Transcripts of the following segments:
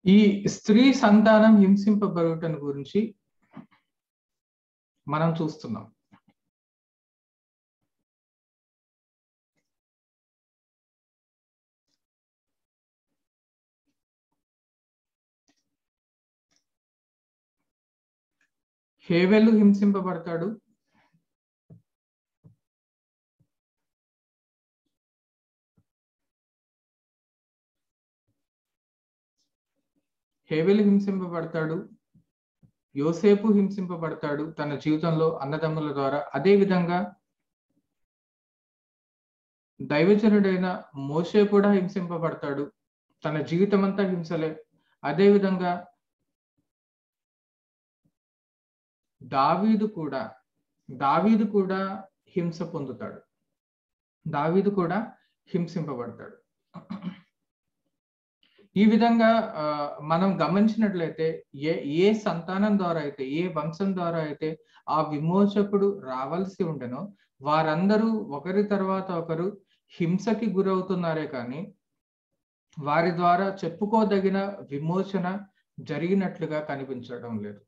ఈ స్త్రీ సంతానం హింసింపబడుటను గురించి మనం చూస్తున్నాం. హేబెలు హింసింపబడతాడు, యోసేపు హింసింపబడతాడు తన జీవితంలో అన్నదమ్ముల ద్వారా. అదే విధంగా దైవజనుడైన మోషే కూడా హింసింపబడతాడు, తన జీవితం అంతా హింసలే. అదే విధంగా దావీదు కూడా హింస పొందుతాడు, దావీదు కూడా హింసింపబడతాడు. ఈ విధంగా మనం గమనించినట్లయితే ఏ సంతానం ద్వారా అయితే, ఏ వంశం ద్వారా అయితే ఆ విమోచకుడు రావాల్సి ఉండెనో వారందరూ ఒకరి తర్వాత ఒకరు హింసకి గురవుతున్నారే కానీ వారి ద్వారా చెప్పుకోదగిన విమోచన జరిగినట్లుగా కనిపించడం లేదు.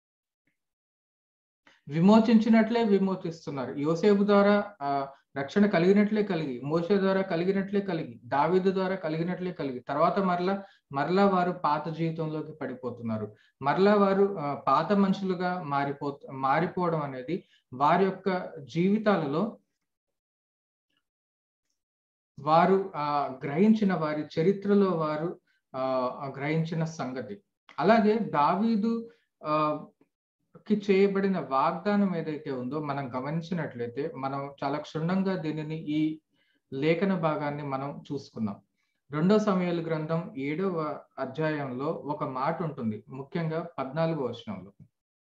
విమోచించినట్లే విమోచిస్తున్నారు. యోసేపు ద్వారా రక్షణ కలిగినట్లే కలిగి, మోషే ద్వారా కలిగినట్లే కలిగి, దావీదు ద్వారా కలిగినట్లే కలిగి, తర్వాత మరలా వారు పాత జీవితంలోకి పడిపోతున్నారు. మరలా వారు పాత మనుషులుగా మారిపోవడం అనేది వారి యొక్క జీవితాలలో వారు గ్రహించిన, వారి చరిత్రలో వారు గ్రహించిన సంగతి. అలాగే దావీదు కి చేయబడిన వాగ్దానం ఏదైతే ఉందో మనం గమనించినట్లయితే మనం చాలా క్షుణ్ణంగా దీనిని, ఈ లేఖన భాగాన్ని మనం చూసుకున్నాం. 2 సమూయేలు గ్రంథం 7వ అధ్యాయంలో ఒక మాట ఉంటుంది, ముఖ్యంగా 14వ వచనంలో.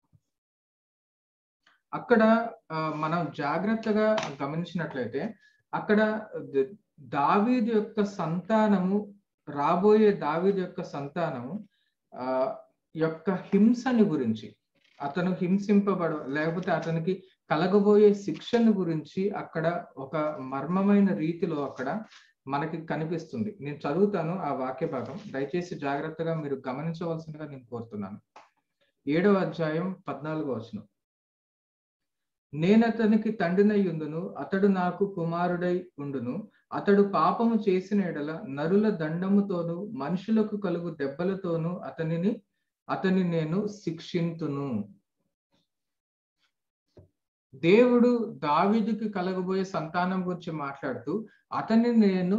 అక్కడ మనం జాగ్రత్తగా గమనించినట్లయితే అక్కడ దావీదు యొక్క సంతానము, రాబోయే దావీదు యొక్క సంతానము యొక్క హింసని గురించి, అతను లేకపోతే అతనికి కలగబోయే శిక్షను గురించి అక్కడ ఒక మర్మమైన రీతిలో అక్కడ మనకి కనిపిస్తుంది. నేను చదువుతాను ఆ వాక్య భాగం, దయచేసి జాగ్రత్తగా మీరు గమనించవలసిందిగా నేను కోరుతున్నాను. 7వ అధ్యాయం 14వ వచనం. నేనతనికి తండ్రినై ఉండును, అతడు నాకు కుమారుడై ఉండును. అతడు పాపము చేసిన ఎడల నరుల దండముతోను మనుషులకు కలుగు దెబ్బలతోను అతని నేను శిక్షింతును. దేవుడు దావీదుకి కలగబోయే సంతానం గురించి మాట్లాడుతూ అతన్ని నేను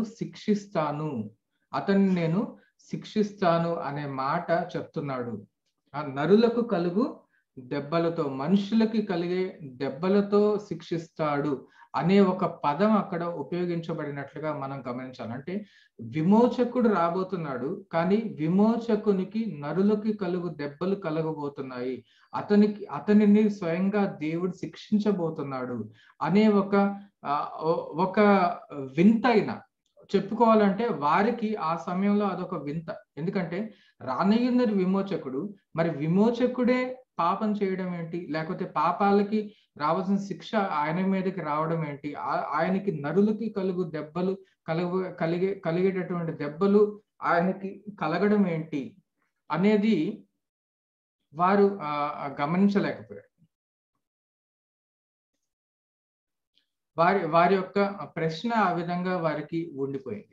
శిక్షిస్తాను అనే మాట చెప్తున్నాడు. ఆ నరులకు కలుగు దెబ్బలతో, మనుషులకి కలిగే దెబ్బలతో శిక్షిస్తాడు అనే ఒక పదం అక్కడ ఉపయోగించబడినట్లుగా మనం గమనించాలి. అంటే విమోచకుడు రాబోతున్నాడు, కానీ విమోచకునికి నరులకి కలుగు దెబ్బలు కలగబోతున్నాయి, అతనిని స్వయంగా దేవుడు శిక్షించబోతున్నాడు అనే ఒక వింతైన, చెప్పుకోవాలంటే వారికి ఆ సమయంలో అదొక వింత. ఎందుకంటే రానయ్యున్నది విమోచకుడు, మరి విమోచకుడే పాపం చేయడం ఏంటి, లేకపోతే పాపాలకి రావాల్సిన శిక్ష ఆయన మీదకి రావడం ఏంటి, ఆయనకి నరులకి కలుగు దెబ్బలు కలిగేటటువంటి దెబ్బలు ఆయనకి కలగడం ఏంటి అనేది వారు గమనించలేకపోయారు. వారి యొక్క ప్రశ్న ఆ విధంగా వారికి ఉండిపోయింది.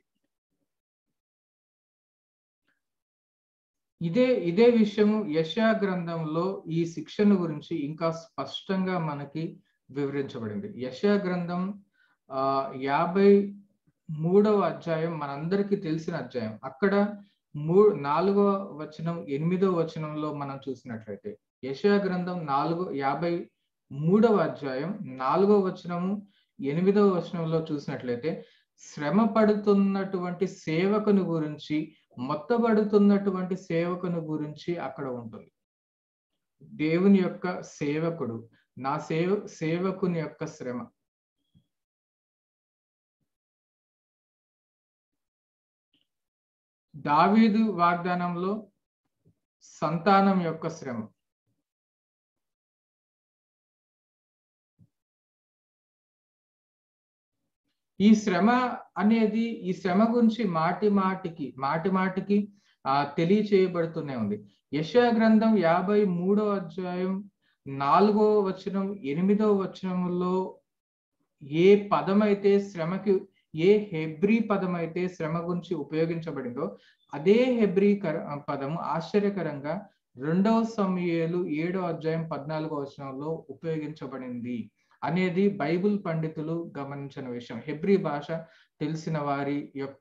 ఇదే విషయము యెషయా గ్రంథంలో ఈ శిక్షణ గురించి ఇంకా స్పష్టంగా మనకి వివరించబడింది. యెషయా గ్రంథం 53వ అధ్యాయం మనందరికీ తెలిసిన అధ్యాయం. అక్కడ 4వ వచనం 8వ వచనంలో మనం చూసినట్లయితే, యెషయా గ్రంథం 53వ అధ్యాయం 4వ వచనము 8వ వచనంలో చూసినట్లయితే శ్రమ పడుతున్నటువంటి సేవకుని గురించి, మొత్తబడుతున్నటువంటి సేవకుని గురించి అక్కడ ఉంటుంది. దేవుని యొక్క సేవకుడు, నా సేవకుని యొక్క శ్రమ. దావీదు వాగ్దానంలో సంతానం యొక్క శ్రమ. ఈ శ్రమ గురించి మాటి మాటికి తెలియచేయబడుతూనే ఉంది. యెషయా గ్రంథం 53వ అధ్యాయం 4వ వచనం 8వ వచనములో ఏ పదమైతే శ్రమకి, ఏ హెబ్రీ పదమైతే శ్రమ గురించి ఉపయోగించబడిందో అదే హెబ్రీ పదము ఆశ్చర్యకరంగా 2వ సమూయేలు 7వ అధ్యాయం 14వ వచనంలో ఉపయోగించబడింది అనేది బైబిల్ పండితులు గమనించిన విషయం. హెబ్రీ భాష తెలిసిన వారి యొక్క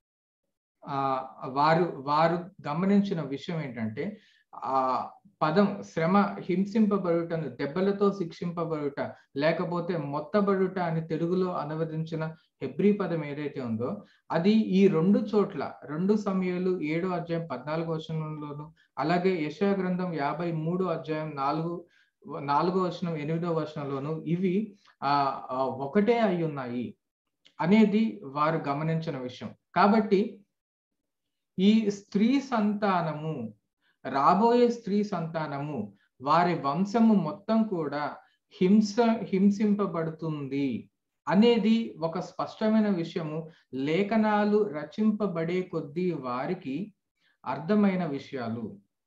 వారు గమనించిన విషయం ఏంటంటే, ఆ పదం శ్రమ, హింసింపబడుటను, దెబ్బలతో శిక్షింపబడుట, లేకపోతే మొత్తబడుట అని తెలుగులో అనువదించిన హెబ్రీ పదం ఏదైతే ఉందో అది ఈ 2 చోట్ల 2 సమూయేలు 7వ అధ్యాయం 14వ వచనంలోను, అలాగే యెషయా గ్రంథం 53వ అధ్యాయం 4వ వచనం 8వ వచనంలోను ఇవి ఒకటే అయి ఉన్నాయి అనేది వారు గమనించిన విషయం. కాబట్టి ఈ స్త్రీ సంతానము, రాబోయే స్త్రీ సంతానము, వారి వంశము మొత్తం కూడా హింసింపబడుతుంది అనేది ఒక స్పష్టమైన విషయము. లేఖనాలు రచింపబడే కొద్దీ వారికి అర్థమైన విషయాలు.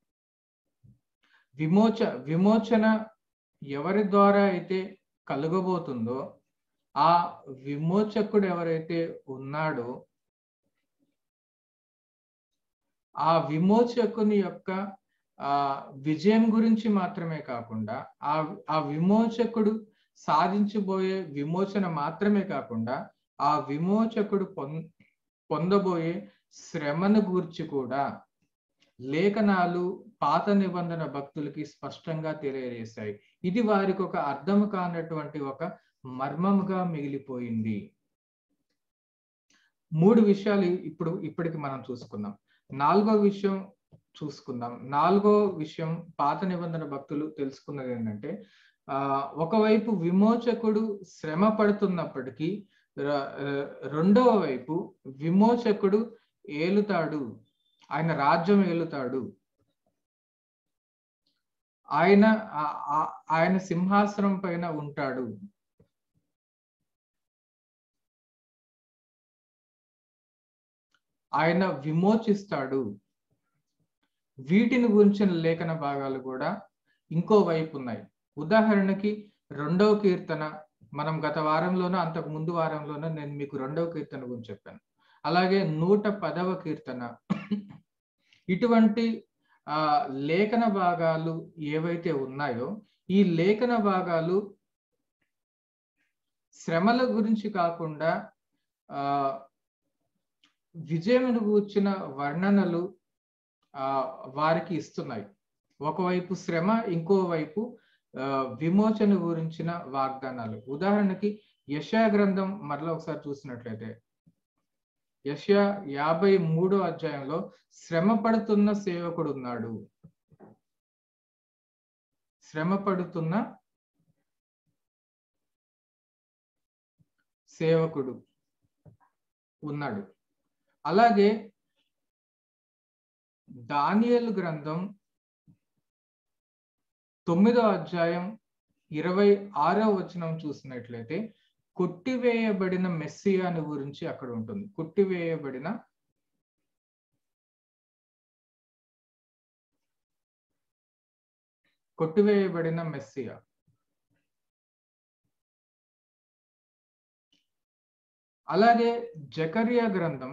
విమోచన ఎవరి ద్వారా అయితే కలుగబోతుందో, ఆ విమోచకుడు ఎవరైతే ఉన్నాడో ఆ విమోచకుని యొక్క విజయం గురించి మాత్రమే కాకుండా, ఆ విమోచకుడు సాధించబోయే విమోచన మాత్రమే కాకుండా, ఆ విమోచకుడు పొందబోయే శ్రమను గూర్చి కూడా లేఖనాలు పాత నిబంధన భక్తులకి స్పష్టంగా తెలియజేశాయి. ఇది వారికి ఒక అర్థం కానటువంటి ఒక మర్మముగా మిగిలిపోయింది. 3 విషయాలు ఇప్పటికి మనం చూసుకుందాం. 4వ విషయం చూసుకుందాం. 4వ విషయం పాత నిబంధన భక్తులు తెలుసుకున్నది ఏంటంటే, ఒకవైపు విమోచకుడు శ్రమ పడుతున్నప్పటికీ 2వ వైపు విమోచకుడు ఏలుతాడు, ఆయన రాజ్యం ఏలుతాడు, ఆయన సింహాసనం పైన ఉంటాడు. ఆయన విమోచిస్తాడు. వీటిని గురించిన లేఖన భాగాలు కూడా ఇంకో వైపు ఉన్నాయి. ఉదాహరణకి 2వ కీర్తన, మనం గత వారంలోనో అంతకు ముందు వారంలోనో నేను మీకు 2వ కీర్తన గురించి చెప్పాను. అలాగే 110వ కీర్తన, ఇటువంటి లేఖన భాగాలు ఏవైతే ఉన్నాయో ఈ లేఖన భాగాలు శ్రమల గురించి కాకుండా విజయమును గూర్చిన వర్ణనలు వారికి ఇస్తున్నాయి. ఒకవైపు శ్రమ, ఇంకోవైపు విమోచన గురించిన వాగ్దానాలు. ఉదాహరణకి యెషయా గ్రంథం మరలా ఒకసారి చూసినట్లయితే, యెషయా 53వ అధ్యాయంలో శ్రమ పడుతున్న సేవకుడు ఉన్నాడు. శ్రమ పడుతున్న సేవకుడు ఉన్నాడు. అలాగే దానియేలు గ్రంథం 9వ అధ్యాయం 26వ వచనం చూసినట్లయితే కొట్టివేయబడిన మెస్సియాను గురించి అక్కడ ఉంటుంది. కొట్టివేయబడిన మెస్సియా. అలాగే జకర్యా గ్రంథం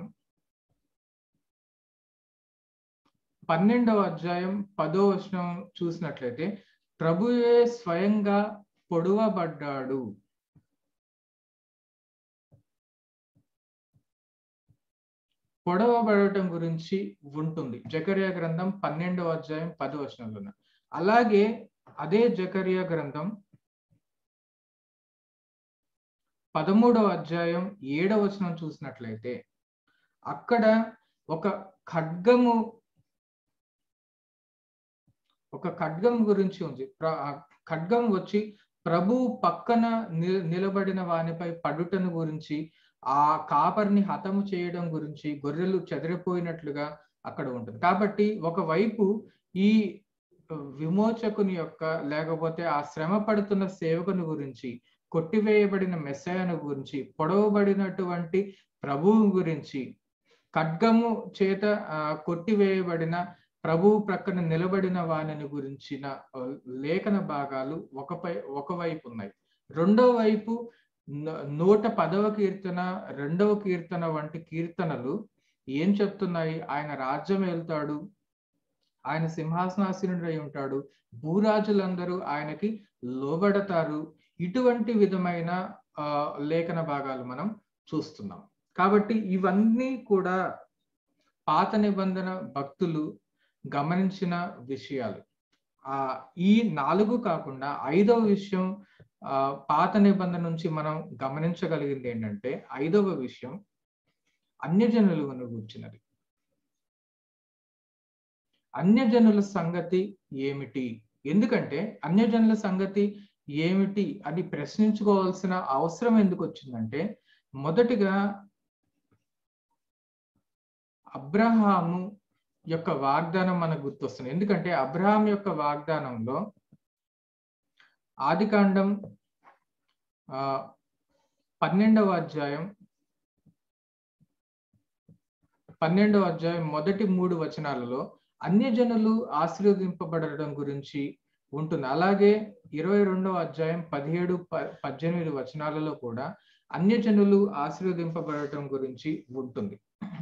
12వ అధ్యాయం 10వ వచనం చూసినట్లయితే ప్రభువే స్వయంగా పొడవబడ్డాడు. పొడవబడటం గురించి ఉంటుంది జకర్యా గ్రంథం 12వ అధ్యాయం 10వ వచనంలో. అలాగే అదే జకర్యా గ్రంథం 13వ అధ్యాయం 7వ వచనం చూసినట్లయితే అక్కడ ఒక ఖడ్గం గురించి ఉంది. ఖడ్గం వచ్చి ప్రభు పక్కన నిలబడిన వానిపై పడుటను గురించి, ఆ కాపరిని హతము చేయడం గురించి, గొర్రెలు చెదిరిపోయినట్లుగా అక్కడ ఉంటుంది. కాబట్టి ఒకవైపు ఈ విమోచకుని యొక్క, లేకపోతే ఆ శ్రమ పడుతున్న సేవకుని గురించి, కొట్టివేయబడిన మెస్సయాను గురించి, పొడవబడినటువంటి ప్రభువు గురించి ఖడ్గము చేత కొట్టివేయబడిన ప్రభువు ప్రక్కన నిలబడిన వానిని గురించిన లేఖన భాగాలు ఒకవైపు ఉన్నాయి. రెండో వైపు 110వ కీర్తన, 2వ కీర్తన వంటి కీర్తనలు ఏం చెప్తున్నాయి? ఆయన రాజ్యం వెళ్తాడు, ఆయన సింహాసనాసీనుడై ఉంటాడు, భూరాజులందరూ ఆయనకి లోబడతారు. ఇటువంటి విధమైన లేఖన భాగాలు మనం చూస్తున్నాం. కాబట్టి ఇవన్నీ కూడా పాత నిబంధన భక్తులు గమనించిన విషయాలు. ఈ 4 కాకుండా 5వ విషయం పాత నిబంధన నుంచి మనం గమనించగలిగింది ఏంటంటే, 5వ విషయం అన్యజనులను గూర్చినది. అన్యజనుల సంగతి ఏమిటి? ఎందుకంటే అన్యజనుల సంగతి ఏమిటి అని ప్రశ్నించుకోవాల్సిన అవసరం ఎందుకు వచ్చిందంటే, మొదటిగా అబ్రహాము యొక్క వాగ్దానం మనకు గుర్తొస్తుంది. ఎందుకంటే అబ్రహాం యొక్క వాగ్దానంలో ఆదికాండం 12వ అధ్యాయం మొదటి 3 వచనాలలో అన్యజనులు ఆశీర్వదింపబడడం గురించి ఉంటుంది. అలాగే 22వ అధ్యాయం 17-18 వచనాలలో కూడా అన్యజనులు ఆశీర్వదింపబడటం గురించి ఉంటుంది.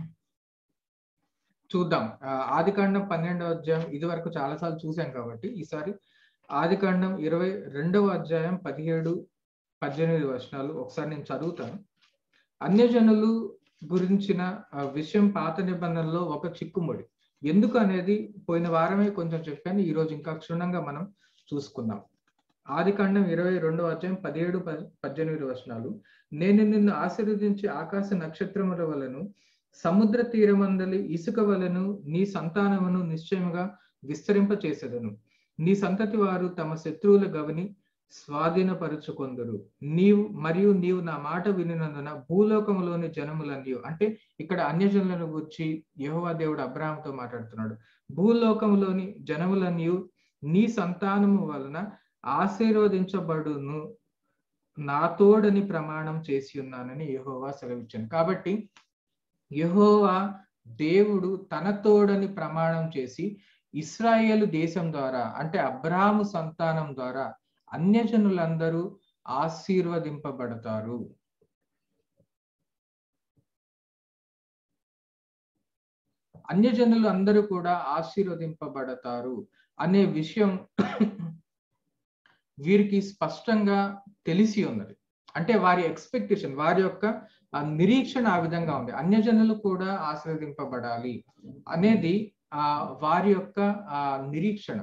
చూద్దాం. ఆదికాండం 12వ అధ్యాయం ఇది వరకు చాలాసార్లు చూసాం కాబట్టి ఈసారి ఆదికాండం 22వ అధ్యాయం 17-18 వచనాలు ఒకసారి నేను చదువుతాను. అన్యజనులు గురించిన విషయం పాత నిబంధనలో ఒక చిక్కుముడి. ఎందుకు అనేది పోయిన వారమే కొంచెం చెప్పాను. ఈరోజు ఇంకా క్షుణ్ణంగా మనం చూసుకుందాం. ఆదికాండం 22వ అధ్యాయం 17-18 వచనాలు. నేను నిన్ను ఆశీర్వదించి ఆకాశ నక్షత్రముల వలను సముద్ర తీరమందలి ఇసుక వలను నీ సంతానమును నిశ్చయముగా విస్తరింపచేసెదను. నీ సంతతి వారు తమ శత్రువుల గవిని స్వాధీనపరుచుకొందురు. నీవు నా మాట వినినందున భూలోకములోని జనములన్నీ, అంటే ఇక్కడ అన్యజనులను గురించి యెహోవా దేవుడు అబ్రహాముతో మాట్లాడుతున్నాడు. భూలోకములోని జనములన్నీ నీ సంతానము వలన ఆశీర్వదించబడును, నా తోడని ప్రమాణం చేసి ఉన్నానని యెహోవా సెలవిచ్చాను. కాబట్టి యెహోవా దేవుడు తన తోడని ప్రమాణం చేసి ఇశ్రాయేలు దేశం ద్వారా, అంటే అబ్రహాము సంతానం ద్వారా అన్యజనులందరూ ఆశీర్వదింపబడతారు. అన్యజనులు అందరూ కూడా ఆశీర్వదింపబడతారు అనే విషయం వీరికి స్పష్టంగా తెలిసి ఉన్నది. అంటే వారి ఎక్స్పెక్టేషన్, వారి యొక్క నిరీక్షణ ఆ విధంగా ఉంది. అన్యజనులు కూడా ఆశీర్వదింపబడాలి అనేది వారి యొక్క నిరీక్షణ.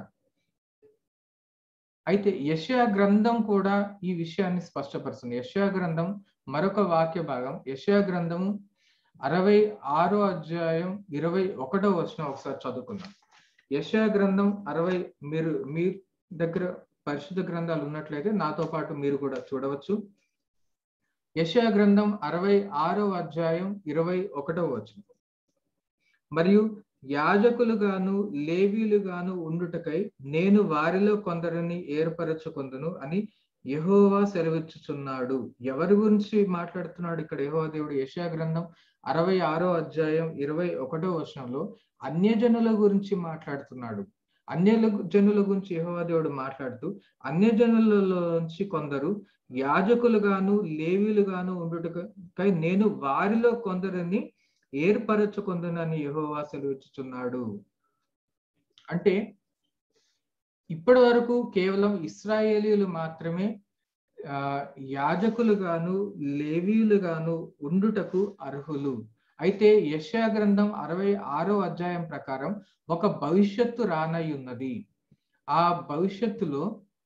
అయితే యెషయా గ్రంథం కూడా ఈ విషయాన్ని స్పష్టపరుస్తుంది. యెషయా గ్రంథం మరొక వాక్య భాగం, యెషయా గ్రంథము 66వ అధ్యాయం 21వ వచనం ఒకసారి చదువుకుందాం. యెషయా గ్రంథం 60, మీ దగ్గర పరిశుద్ధ గ్రంథాలు ఉన్నట్లయితే నాతో పాటు మీరు కూడా చూడవచ్చు. యెషయా గ్రంథం 66వ అధ్యాయం 21వ వచనం. మరియు యాజకులుగాను లేవీలుగాను ఉండుటకై నేను వారిలో కొందరిని ఏర్పరచుకొందును అని యెహోవా సెలవిచ్చుచున్నాడు. ఎవరి గురించి మాట్లాడుతున్నాడు ఇక్కడ యెహోవా దేవుడు? యెషయా గ్రంథం 66వ అధ్యాయం 21వ వచనంలో అన్యజనుల గురించి మాట్లాడుతున్నాడు. అన్యజనుల గురించి యెహోవా దేవుడు మాట్లాడుతూ అన్యజనులలోంచి కొందరు యాజకులుగాను లేవీలుగాను ఉండుటకై నేను వారిలో కొందరిని ఏర్పరచుకొందునని యెహోవా సెలవిచ్చుచున్నాడు. అంటే ఇప్పటి వరకు కేవలం ఇశ్రాయేలీయులు మాత్రమే యాజకులుగాను లేవీయులుగాను ఉండుటకు అర్హులు. అయితే యెషయా గ్రంథం 66వ అధ్యాయం ప్రకారం ఒక భవిష్యత్తు రానయ్యున్నది. ఆ భవిష్యత్తులో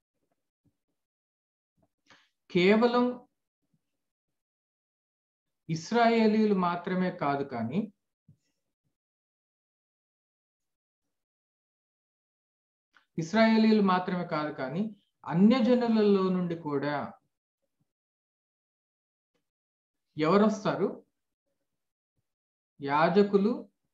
కేవలం ఇశ్రాయేలీయులు మాత్రమే కాదు కానీ అన్యజనులలో నుండి కూడా ఎవరొస్తారు? యాజకులు,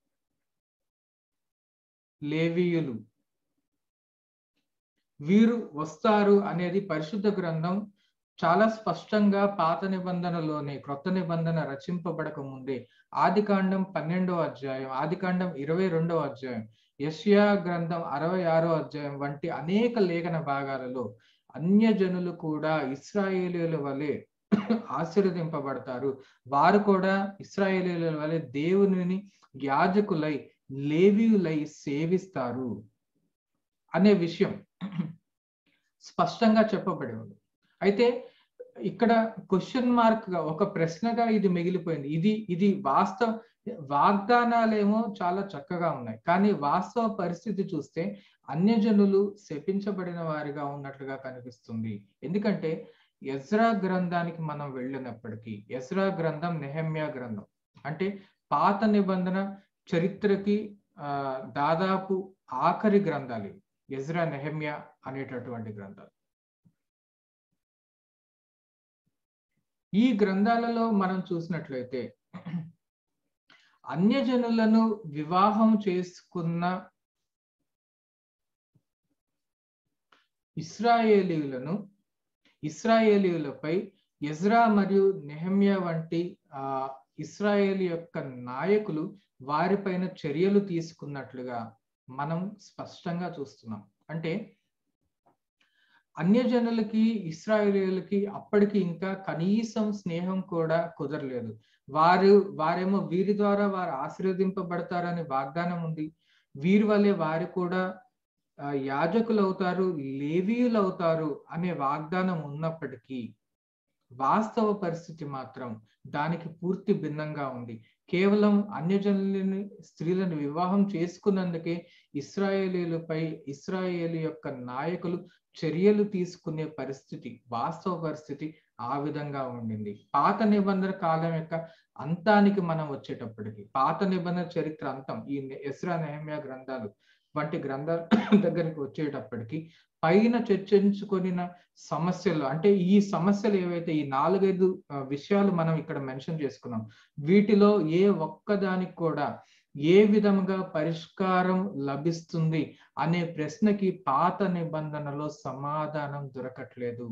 లేవీయులు, వీరు వస్తారు అనేది పరిశుద్ధ గ్రంథం చాలా స్పష్టంగా పాత నిబంధనలోనే, క్రొత్త నిబంధన రచింపబడక ముందే ఆదికాండం 12వ అధ్యాయం, ఆదికాండం 22వ అధ్యాయం, యెషయా గ్రంథం 66వ అధ్యాయం వంటి అనేక లేఖన భాగాలలో అన్యజనులు కూడా ఇశ్రాయేలీయుల వలె ఆశీర్వదింపబడతారు. వారు కూడా ఇశ్రాయేలీయుల వలె దేవునిని యాజకులై, లేవీయులై సేవిస్తారు అనే విషయం స్పష్టంగా చెప్పబడి ఉంది. అయితే ఇక్కడ క్వశ్చన్ మార్క్ గా, ఒక ప్రశ్నగా ఇది మిగిలిపోయింది. ఇది వాగ్దానాలేమో చాలా చక్కగా ఉన్నాయి, కానీ వాస్తవ పరిస్థితి చూస్తే అన్యజనులు శపించబడిన వారిగా ఉన్నట్లుగా కనిపిస్తుంది. ఎందుకంటే ఎజ్రా గ్రంథానికి మనం వెళ్ళినప్పటికీ, ఎజ్రా గ్రంథం, నెహెమ్యా గ్రంథం అంటే పాత నిబంధన చరిత్రకి దాదాపు ఆఖరి గ్రంథాలు ఇవి, ఎజ్రా, నెహెమ్యా అనేటటువంటి గ్రంథాలు. ఈ గ్రంథాలలో మనం చూసినట్లయితే అన్యజనులను వివాహం చేసుకున్న ఇశ్రాయేలీయులపై ఎజ్రా మరియు నెహెమ్యా వంటి ఇశ్రాయేలు యొక్క నాయకులు వారిపైన చర్యలు తీసుకున్నట్లుగా మనం స్పష్టంగా చూస్తున్నాం. అంటే అన్యజనులకి, ఇశ్రాయేలీయులకి అప్పటికి ఇంకా కనీసం స్నేహం కూడా కుదరలేదు. వారేమో వీరి ద్వారా వారు ఆశీర్వదింపబడతారని వాగ్దానం ఉంది. వీరి వల్లే వారు కూడా యాజకులు అవుతారు, లేవీయులు అవుతారు అనే వాగ్దానం ఉన్నప్పటికీ వాస్తవ పరిస్థితి మాత్రం దానికి పూర్తి భిన్నంగా ఉంది. కేవలం అన్యజనులని, స్త్రీలను వివాహం చేసుకున్నందుకే ఇశ్రాయేలీయులపై ఇశ్రాయేలు యొక్క నాయకులు చర్యలు తీసుకునే పరిస్థితి, వాస్తవ పరిస్థితి ఆ విధంగా ఉండింది. పాత నిబంధన కాలం యొక్క అంతానికి మనం వచ్చేటప్పటికి, పాత నిబంధన చరిత్ర అంతం, ఈ ఎజ్రా, నెహెమ్యా గ్రంథాలు వంటి గ్రంథాల దగ్గరికి వచ్చేటప్పటికి పైన చర్చించుకొనిన సమస్యలు, అంటే ఈ సమస్యలు ఏవైతే, ఈ 4-5 విషయాలు మనం ఇక్కడ మెన్షన్ చేసుకున్నాం, వీటిలో ఏ ఒక్కదానికి కూడా ఏ విధంగా పరిష్కారం లభిస్తుంది అనే ప్రశ్నకి పాత నిబంధనలో సమాధానం దొరకట్లేదు.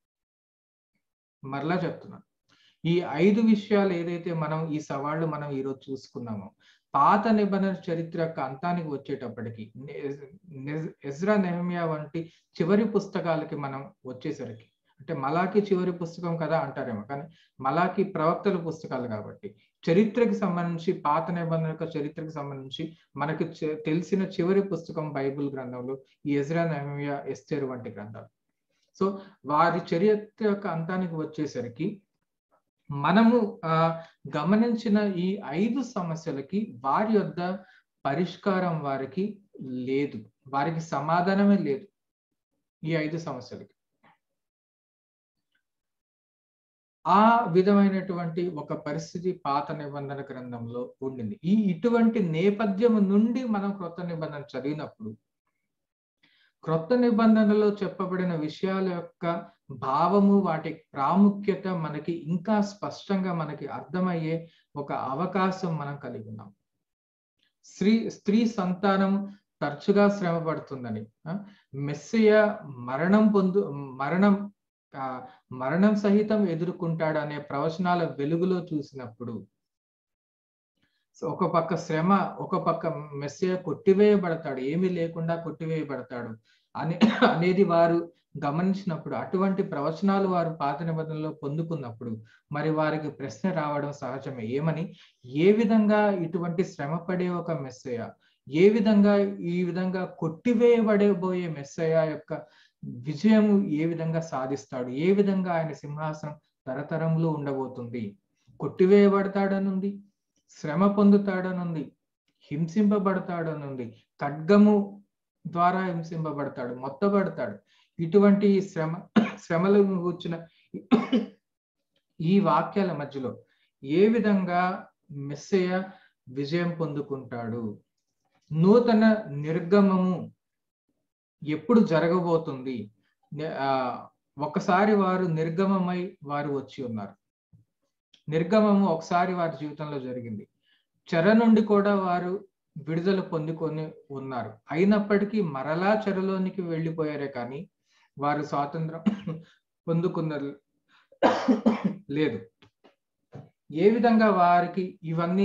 మరలా చెప్తున్నాను, ఈ 5 విషయాలు ఏదైతే ఈ సవాళ్ళు మనం ఈరోజు చూసుకున్నామో, పాత నిబంధన చరిత్ర యొక్క అంతానికి వచ్చేటప్పటికి, ఎజ్రా, నెహెమ్యా వంటి చివరి పుస్తకాలకి మనం వచ్చేసరికి, అంటే మలాకి చివరి పుస్తకం కదా అంటారేమో, కానీ మలాకి ప్రవక్తల పుస్తకాలు కాబట్టి చరిత్రకి సంబంధించి, పాత నిబంధన యొక్క చరిత్రకు సంబంధించి మనకు తెలిసిన చివరి పుస్తకం బైబిల్ గ్రంథంలో ఈ ఎజ్రా, నెహెమ్యా, ఎస్తేరు వంటి గ్రంథాలు. సో వారి చరిత్ర యొక్క అంతానికి వచ్చేసరికి మనము గమనించిన ఈ 5 సమస్యలకి వారి యొద్ద పరిష్కారం వారికి లేదు, వారికి సమాధానమే లేదు. ఈ 5 సమస్యలకి ఆ విధమైనటువంటి ఒక పరిస్థితి పాత నిబంధన గ్రంథంలో ఉండింది. ఇటువంటి నేపథ్యం నుండి మనం క్రొత్త నిబంధన చదివినప్పుడు, క్రొత్త నిబంధనలో చెప్పబడిన విషయాల యొక్క భావము, వాటి ప్రాముఖ్యత మనకి ఇంకా స్పష్టంగా మనకి అర్థమయ్యే ఒక అవకాశం మనం కలిగి ఉన్నాం. స్త్రీ సంతానం తరచుగా శ్రమ పడుతుందని, మెస్సియ మరణం సహితం ఎదుర్కొంటాడు అనే ప్రవచనాల వెలుగులో చూసినప్పుడు, ఒక పక్క శ్రమ, ఒక పక్క మెస్సియ కొట్టివేయబడతాడు, ఏమీ లేకుండా కొట్టివేయబడతాడు అనేది వారు గమనించినప్పుడు, అటువంటి ప్రవచనాలు వారు పాత నిబంధనలో పొందుకున్నప్పుడు మరి వారికి ప్రశ్న రావడం సహజమే. ఏమని? ఏ విధంగా ఇటువంటి శ్రమ పడే ఒక మెస్సియ, ఈ విధంగా కొట్టివేయబడబోయే మెస్సియ యొక్క విజయము ఏ విధంగా సాధిస్తాడు, ఏ విధంగా ఆయన సింహాసనం తరతరంలో ఉండబోతుంది? కొట్టివేయబడతాడనుంది, శ్రమ పొందుతాడనుంది, హింసింపబడతాడనుంది, ఖడ్గము ద్వారా హింసింపబడతాడు, మొత్తబడతాడు. ఇటువంటి శ్రమలను కూర్చున్న ఈ వాక్యాల మధ్యలో ఏ విధంగా మెస్సియ విజయం పొందుకుంటాడు? నూతన నిర్గమము ఎప్పుడు జరగబోతుంది? ఒకసారి వారు నిర్గమమై వారు వచ్చి ఉన్నారు. నిర్గమము ఒకసారి వారి జీవితంలో జరిగింది. చెర నుండి కూడా వారు విడుదల పొందుకొని ఉన్నారు. అయినప్పటికీ మరలా చెరలోనికి వెళ్ళిపోయారే కానీ వారు స్వాతంత్రం లేదు. ఏ విధంగా వారికి ఇవన్నీ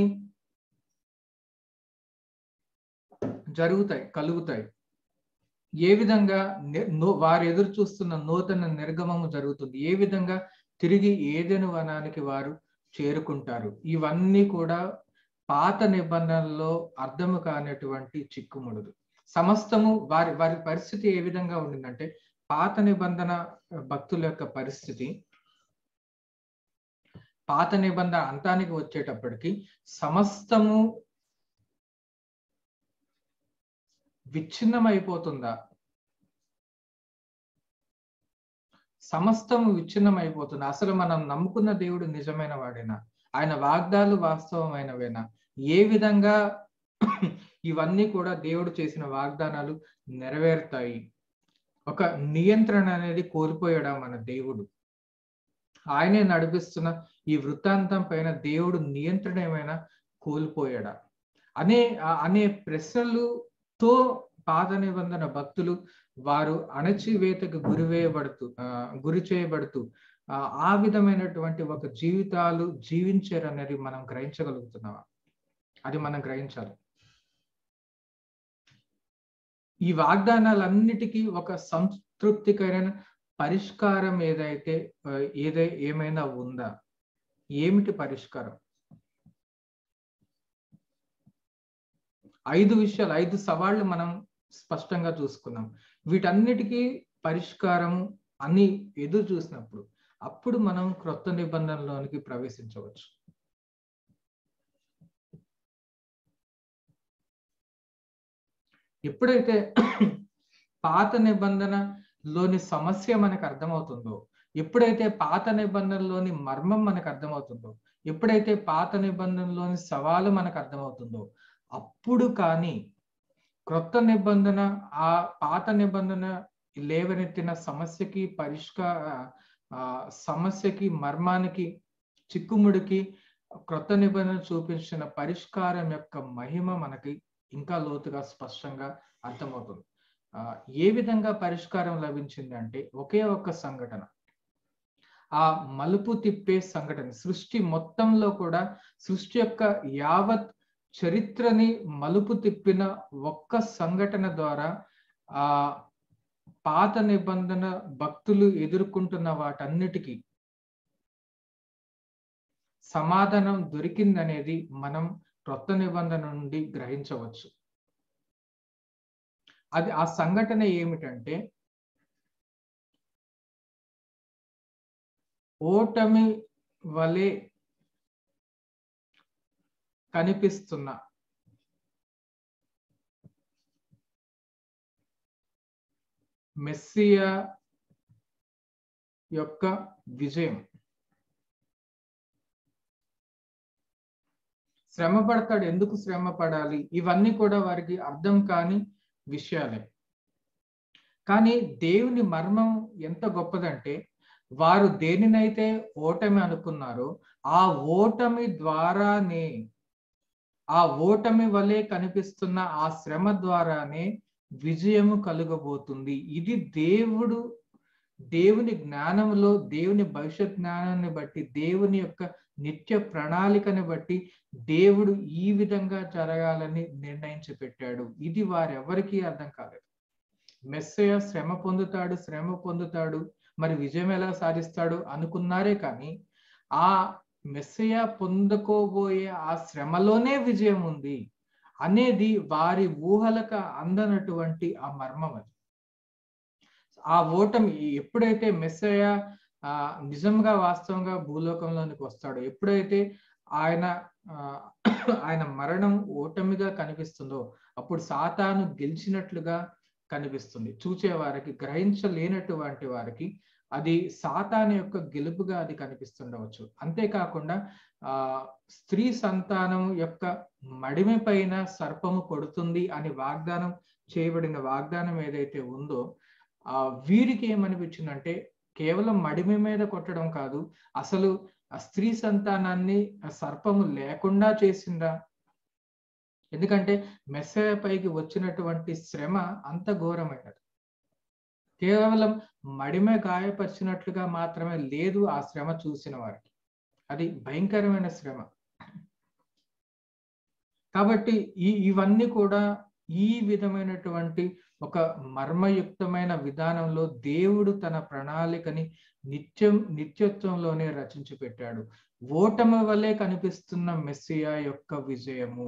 కలుగుతాయి? ఏ విధంగా వారు ఎదురు చూస్తున్న నూతన నిర్గమము జరుగుతుంది? ఏ విధంగా తిరిగి ఏదెను వనానికి వారు చేరుకుంటారు? ఇవన్నీ కూడా పాత నిబంధనలో అర్థము కానటువంటి చిక్కుముడులు. సమస్తము వారి పరిస్థితి ఏ విధంగా ఉండిందంటే, పాత నిబంధన భక్తుల యొక్క పరిస్థితి, పాత నిబంధన అంతానికి వచ్చేటప్పటికి సమస్తము విచ్ఛిన్నమైపోతుందా? సమస్తము విచ్ఛిన్నమైపోతుందా? అసలు మనం నమ్ముకున్న దేవుడు నిజమైన వాడేనా? ఆయన వాగ్దాలు వాస్తవమైనవేనా? ఏ విధంగా ఇవన్నీ కూడా దేవుడు చేసిన వాగ్దానాలు నెరవేరుతాయి? ఒక నియంత్రణ అనేది కోల్పోయాడా మన దేవుడు? ఆయనే నడిపిస్తున్న ఈ వృత్తాంతం పైన దేవుడు నియంత్రణ ఏమైనా కోల్పోయాడా అనే ప్రశ్నలతో పాత నిబంధన భక్తులు వారు అణచివేతకు గురి చేయబడుతూ ఆ విధమైనటువంటి ఒక జీవితాలు జీవించారనేది మనం గ్రహించగలుగుతున్నావా? అది మనం గ్రహించాలి. ఈ వాగ్దానాలన్నిటికీ ఒక సంతృప్తికరమైన పరిష్కారం ఏమైనా ఉందా? ఏమిటి పరిష్కారం? 5 విషయాలు, 5 సవాళ్లు మనం స్పష్టంగా చూసుకున్నాం. వీటన్నిటికీ పరిష్కారం అని ఎదురు చూసినప్పుడు అప్పుడు మనం క్రొత్త నిబంధనలోనికి ప్రవేశించవచ్చు. ఎప్పుడైతే పాత నిబంధనలోని సమస్య మనకు అర్థమవుతుందో, ఎప్పుడైతే పాత నిబంధనలోని మర్మం మనకు అర్థమవుతుందో, ఎప్పుడైతే పాత నిబంధనలోని సవాలు మనకు అర్థమవుతుందో, అప్పుడు కానీ క్రొత్త నిబంధన ఆ పాత నిబంధన లేవనెత్తిన సమస్యకి మర్మానికి చిక్కుముడికి క్రొత్త నిబంధన చూపించిన పరిష్కారం యొక్క మహిమ మనకి ఇంకా లోతుగా స్పష్టంగా అర్థమవుతుంది. ఏ విధంగా పరిష్కారం లభించింది అంటే, ఒకే ఒక్క సంఘటన, ఆ మలుపు తిప్పే సంఘటన. సృష్టి మొత్తంలో కూడా సృష్టి యొక్క యావత్ చరిత్రని మలుపు తిప్పిన ఒక్క సంఘటన ద్వారా ఆ పాత నిబంధన భక్తులు ఎదుర్కొంటున్న వాటన్నిటికీ సమాధానం దొరికిందనేది మనం క్రొత్త నిబంధన నుండి గ్రహించవచ్చు. ఆ సంఘటన ఏమిటంటే, ఓటమి వలె కనిపిస్తున్న మెస్సియా యొక్క విజయం. శ్రమ పడతాడు, ఎందుకు శ్రమ పడాలి? ఇవన్నీ కూడా వారికి అర్థం కాని విషయాలే. కానీ దేవుని మర్మం ఎంత గొప్పదంటే, వారు దేనినైతే ఓటమి అనుకున్నారో ఆ ఓటమి ద్వారానే, ఆ ఓటమి వలె కనిపిస్తున్న ఆ శ్రమ ద్వారానే విజయము కలుగబోతుంది. ఇది దేవుని జ్ఞానంలో, దేవుని భవిష్యత్ జ్ఞానాన్ని బట్టి, దేవుని యొక్క నిత్య ప్రణాళికని బట్టి దేవుడు ఈ విధంగా జరగాలని నిర్ణయించి పెట్టాడు. ఇది వారెవరికీ అర్థం కాలేదు. మెస్సయ్య శ్రమ పొందుతాడు, మరి విజయం ఎలా సాధిస్తాడు అనుకున్నారే కానీ ఆ మెస్సయ్య పొందుకోబోయే ఆ శ్రమలోనే విజయం ఉంది అనేది వారి ఊహలకు అందనటువంటి ఆ మర్మం. అది ఆ ఓటమి ఎప్పుడైతే మెస్సయ్య నిజంగా వాస్తవంగా భూలోకంలోనికి వస్తాడో, ఎప్పుడైతే ఆయన మరణం ఓటమిగా కనిపిస్తుందో, అప్పుడు సాతాను గెలిచినట్లుగా కనిపిస్తుంది. చూచేవారికి, గ్రహించలేనటువంటి వారికి అది సాతాను యొక్క గెలుపుగా అది కనిపిస్తుండవచ్చు. అంతేకాకుండా స్త్రీ సంతానం యొక్క మడిమి పైన సర్పము కొడుతుంది అని వాగ్దానం చేయబడిన వాగ్దానం ఏదైతే ఉందో, వీరికి ఏమనిపించిందంటే, కేవలం మడిమి మీద కొట్టడం కాదు, అసలు ఆ స్త్రీ సంతానాన్ని సర్పము లేకుండా చేసిందా? ఎందుకంటే మెస్సయ్య పైకి వచ్చినటువంటి శ్రమ అంత ఘోరమైనది. కేవలం మడిమె గాయపరిచినట్లుగా మాత్రమే లేదు ఆ శ్రమ చూసిన వారికి. అది భయంకరమైన శ్రమ. కాబట్టి ఇవన్నీ కూడా ఈ విధమైనటువంటి ఒక మర్మయుక్తమైన విధానంలో దేవుడు తన ప్రణాళికని నిత్యత్వంలోనే రచించి పెట్టాడు. ఓటమి వలె కనిపిస్తున్న మెస్సియా యొక్క విజయము.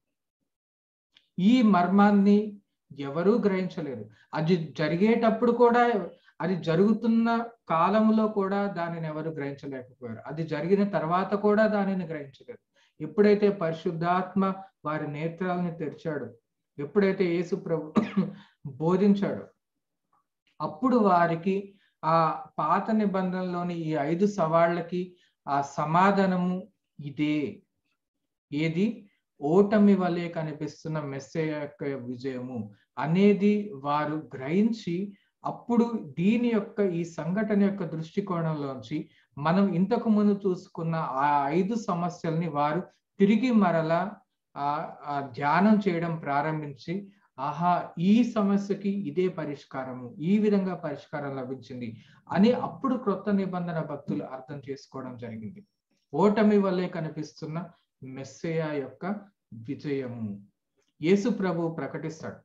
ఈ మర్మాన్ని ఎవరూ గ్రహించలేరు. అది జరిగేటప్పుడు కూడా, అది జరుగుతున్న కాలంలో కూడా దానిని ఎవరు గ్రహించలేకపోయారు. అది జరిగిన తర్వాత కూడా దానిని గ్రహించలేరు. ఎప్పుడైతే పరిశుద్ధాత్మ వారి నేత్రాలను తెరిచాడు, ఎప్పుడైతే యేసు ప్రభు బోధించాడు, అప్పుడు వారికి ఆ పాత నిబంధనలోని ఈ 5 సవాళ్ళకి ఆ సమాధానము ఇదే. ఏది? ఓటమి వలె కనిపిస్తున్న మెస్సయ్య యొక్క విజయము అనేది వారు గ్రహించి, అప్పుడు దీని యొక్క ఈ సంఘటన యొక్క దృష్టికోణంలోంచి మనం ఇంతకు ముందు చూసుకున్న ఆ 5 సమస్యల్ని వారు తిరిగి మరలా ధ్యానం చేయడం ప్రారంభించి, ఆహా, ఈ సమస్యకి ఇదే పరిష్కారము, ఈ విధంగా పరిష్కారం లభించింది అని అప్పుడు క్రొత్త నిబంధన భక్తులు అర్థం చేసుకోవడం జరిగింది. ఓటమి వల్లే కనిపిస్తున్న మెస్సయ్య యొక్క విజయము. యేసు ప్రభు ప్రకటిస్తాడు.